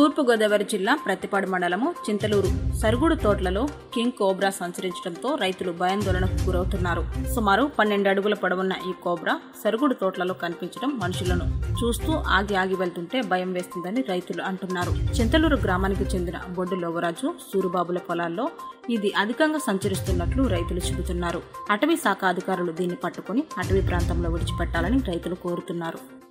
తూర్పుగోదావరి జిల్లా ప్రతిపాడు మండలము చింతలూరు సరుగుడు తోటలలో కింగ్ కోబ్రా సంచరించడంతో రైతులు భయాందోళనకు గురవుతున్నారు. సుమారు 12 అడుగుల పొడవున్న ఈ కోబ్రా సరుగుడు తోటలలో కనిపించడం మనుషులను చూస్తూ ఆగి వెళ్తుంటే భయం వేస్తుందని రైతులు అంటున్నారు. చింతలూరు గ్రామానికి చెందిన బొడ్డు లోవరాజు సూరుబాబుల పొలాల్లో ఇది అధికంగా సంచరిస్తున్నట్లు రైతులు చెబుతున్నారు. అటవీ శాఖ అధికారులు దీన్ని పట్టుకుని అటవీ ప్రాంతంలో విడిచిపెట్టాలని రైతులు కోరుతున్నారు.